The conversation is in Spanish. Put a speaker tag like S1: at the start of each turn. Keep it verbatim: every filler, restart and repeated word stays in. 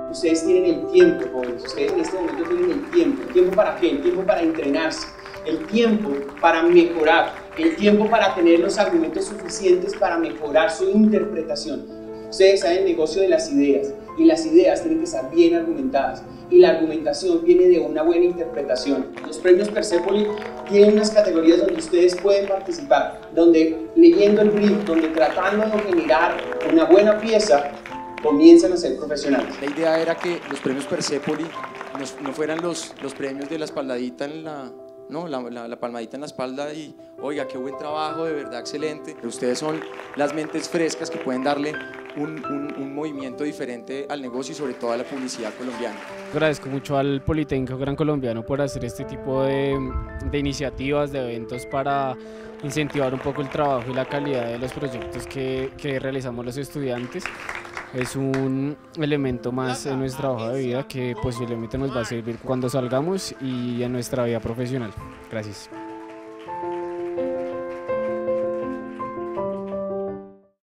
S1: Ustedes tienen el tiempo, jóvenes, ustedes en este momento tienen el tiempo. ¿El tiempo para qué? El tiempo para entrenarse, el tiempo para mejorar, el tiempo para tener los argumentos suficientes para mejorar su interpretación. Ustedes están en el negocio de las ideas y las ideas tienen que estar bien argumentadas y la argumentación viene de una buena interpretación. Los premios Persepolis tienen unas categorías donde ustedes pueden participar, donde leyendo el brief, donde tratando de generar una buena pieza, comienzan a ser profesionales.
S2: La idea era que los premios Persepolis no, no fueran los, los premios de la espaldadita en la... No, la, la, la palmadita en la espalda y oiga, qué buen trabajo, de verdad excelente. Ustedes son las mentes frescas que pueden darle un, un, un movimiento diferente al negocio y sobre todo a la publicidad colombiana.
S3: Agradezco mucho al Politécnico Gran Colombiano por hacer este tipo de, de iniciativas, de eventos para incentivar un poco el trabajo y la calidad de los proyectos que, que realizamos los estudiantes. Es un elemento más en nuestra hoja de vida que posiblemente nos va a servir cuando salgamos y en nuestra vida profesional. Gracias.